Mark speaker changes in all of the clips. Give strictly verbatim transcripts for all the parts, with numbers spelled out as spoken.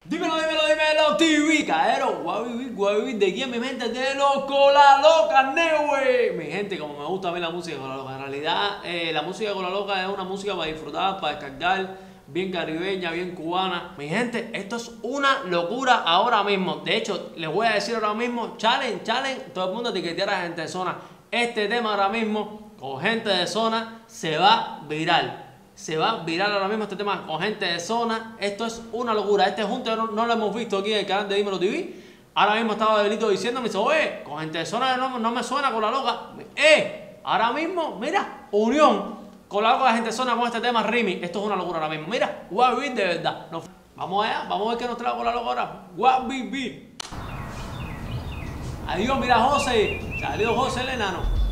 Speaker 1: Dímelo, dímelo, dímelo, T V, caero, voy a vivir, voy a vivir de quién, mi gente, de los Cola Loca, Neue. Mi gente, como me gusta a mí la música de Cola Loca, en realidad eh, la música de Cola Loca es una música para disfrutar, para descargar, bien caribeña, bien cubana. Mi gente, esto es una locura ahora mismo. De hecho, les voy a decir ahora mismo, challenge, challenge, todo el mundo etiquetear a gente de zona. Este tema ahora mismo, con gente de zona, se va viral. Se va viral ahora mismo este tema con gente de zona. Esto es una locura. Este junte no, no lo hemos visto aquí en el canal de Dímelo T V. Ahora mismo estaba Delito diciéndome, dice, oye, con gente de zona no, no me suena Cola Loca. Eh, ahora mismo, mira, unión. Cola Loca de gente de zona con este tema remix. Esto es una locura ahora mismo. Mira, voy a vivir de verdad. No, vamos allá, vamos a ver qué nos trae Cola Loca ahora. Voy a vivir. Adiós, mira José. Salió José el enano.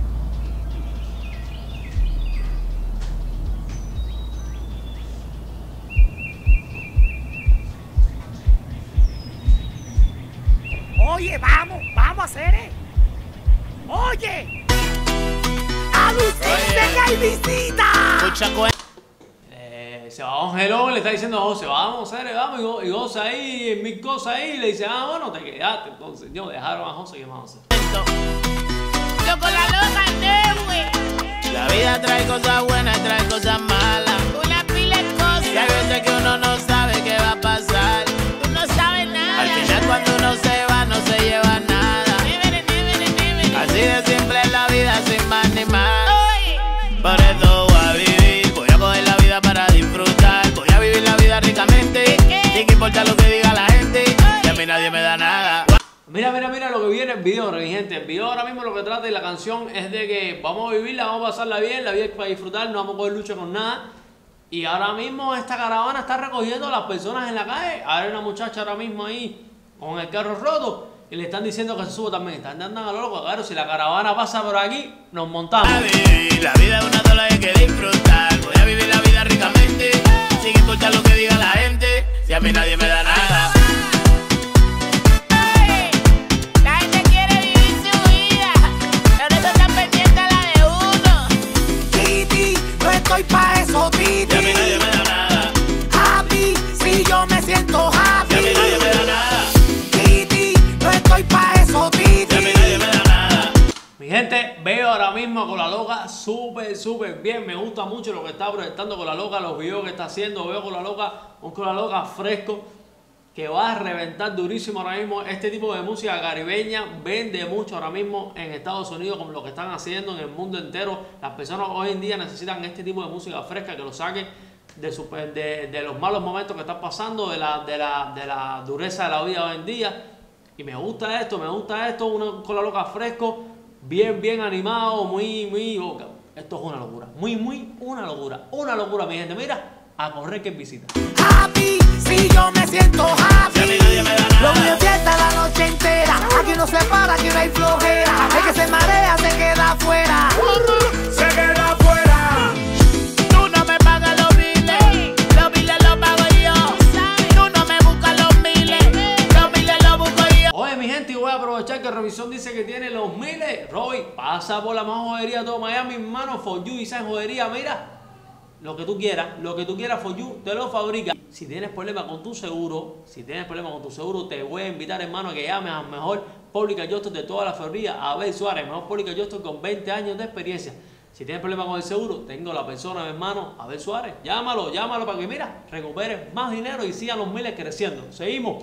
Speaker 2: Oye, vamos, vamos a hacer, ¿eh? Oye, a Luciste que hay visita.
Speaker 1: Eh, se va a un gelón, le está diciendo a José, vamos, Cere, vamos, y José ahí, en mil cosas ahí, le dice, ah, bueno, te quedaste. Entonces, yo dejaron a José, ¿qué vamos a hacer?
Speaker 3: Yo con la loca Neue. La vida trae cosas buenas y trae cosas malas. Una pila de cosas. Y hay veces que uno no sabe qué va a pasar. Tú no sabes nada. Al final cuando uno se va no se lleva nada. Así de simple es la vida sin más ni más. Por eso voy a vivir, voy a coger la vida para disfrutar. Voy a vivir la vida ricamente, sin que importa lo que diga la gente. Y a mí nadie me da nada.
Speaker 1: Mira, mira, mira lo que viene el video, mi gente. El video ahora mismo lo que trata y la canción es de que vamos a vivirla, vamos a pasarla bien, la vida es para disfrutar, no vamos a coger lucha con nada. Y ahora mismo esta caravana está recogiendo a las personas en la calle. Hay una muchacha ahora mismo ahí con el carro roto y le están diciendo que se suba también. Están dando a lo loco, claro, si la caravana pasa por aquí, nos montamos.
Speaker 3: A vivir, la vida es una sola y hay que disfrutar. Voy a vivir la vida ricamente, sin importar lo que diga la gente. Si a mí nadie me da nada.
Speaker 2: Estoy pa' eso, Titi.
Speaker 3: Y a mí nadie me da nada.
Speaker 2: Happy, si yo me siento happy.
Speaker 3: Y a mí nadie me da nada.
Speaker 2: Titi, no estoy pa' eso, Titi.
Speaker 3: Y a mí nadie me da nada.
Speaker 1: Mi gente, veo ahora mismo a Cola Loca súper, súper bien. Me gusta mucho lo que está proyectando Cola Loca, los videos que está haciendo. Veo Cola Loca, un Cola Loca fresco que va a reventar durísimo ahora mismo. Este tipo de música caribeña vende mucho ahora mismo en Estados Unidos, como lo que están haciendo en el mundo entero. Las personas hoy en día necesitan este tipo de música fresca que lo saque de, su, de, de los malos momentos que están pasando, de la, de, la, de la dureza de la vida hoy en día. Y me gusta esto, me gusta esto, una Cola Loca fresco, bien, bien animado, muy, muy... Oh, esto es una locura, muy, muy una locura, una locura, mi gente. Mira, a correr que visita.
Speaker 2: Happy, si yo me siento happy.
Speaker 3: Y a mí nadie me da nada.
Speaker 2: Lo mío fiesta la noche entera. Aquí no se para, aquí no hay flojera. El que se marea se queda afuera. Se queda afuera.
Speaker 3: Tú no me pagas los miles, los miles los pago yo. Tú no me buscas los miles, los miles los busco yo.
Speaker 1: Oye, mi gente, y voy a aprovechar que Revisión dice que tiene los miles. Roy, pasa por la mejor jodería de todo Miami, hermano, For You y esa jodería, mira. Lo que tú quieras, lo que tú quieras, For You, te lo fabrica. Si tienes problemas con tu seguro, si tienes problemas con tu seguro, te voy a invitar, hermano, a que llames al mejor Public Adjuster de toda la Florida, Abel Suárez, mejor Public Adjuster con veinte años de experiencia. Si tienes problemas con el seguro, tengo la persona, mi hermano, Abel Suárez. Llámalo, llámalo para que, mira, recuperes más dinero y sigan los miles creciendo. Seguimos.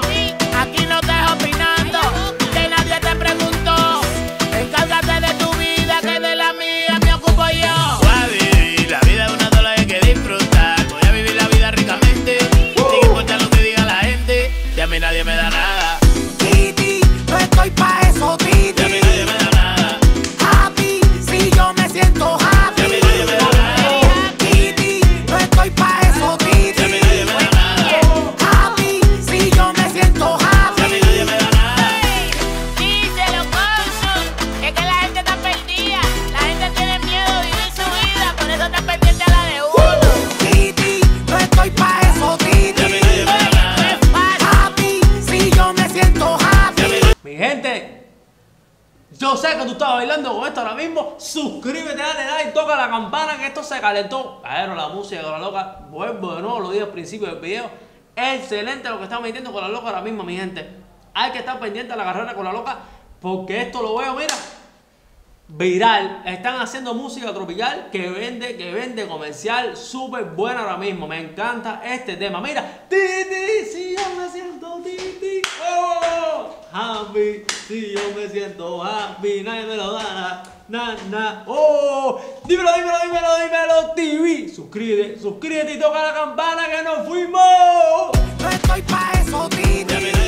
Speaker 3: Aquí no te dejo opinando, que nadie te preguntó. Encárgate de tu vida, que de la mía me ocupo yo. Voy a vivir, la vida es una sola y hay que disfrutar. Voy a vivir la vida ricamente, sin importar lo que diga la gente. Y a mí nadie me da nada.
Speaker 2: Titi, no estoy pa' eso, Titi.
Speaker 3: Y a mí nadie me da nada.
Speaker 2: Happy, si yo me siento happy.
Speaker 3: Y a mí nadie me da nada.
Speaker 2: Titi, no estoy pa' eso, Titi.
Speaker 3: Y a mí nadie me da nada.
Speaker 2: Happy, si yo me siento happy.
Speaker 3: Y a mí nadie me da nada.
Speaker 4: Díselo, Consul, es que la gente está perdida, la gente tiene miedo de vivir su vida, por eso está pendiente a la de uno.
Speaker 2: Titi, no estoy pa' eso, Titi.
Speaker 3: Y a mí nadie me da nada.
Speaker 2: Happy, si yo me siento happy.
Speaker 1: Mi gente, yo sé que tú estás bailando con esto ahora mismo. Suscríbete, dale like, toca la campana que esto se calentó. Pero la música de Cola Loca, vuelvo de nuevo, lo dije al principio del video. Excelente lo que está metiendo con la loca ahora mismo, mi gente. Hay que estar pendiente a la carrera con la loca porque esto lo veo, mira, viral. Están haciendo música tropical que vende, que vende comercial, súper buena ahora mismo. Me encanta este tema. Mira, Titi, si yo me siento Titi, oh, happy, si yo me siento happy, nadie me lo da, na, na, oh, dímelo, dímelo, dímelo, dímelo, T V. Suscríbete, suscríbete y toca la campana que nos fuimos.
Speaker 2: No estoy pa' eso, Titi.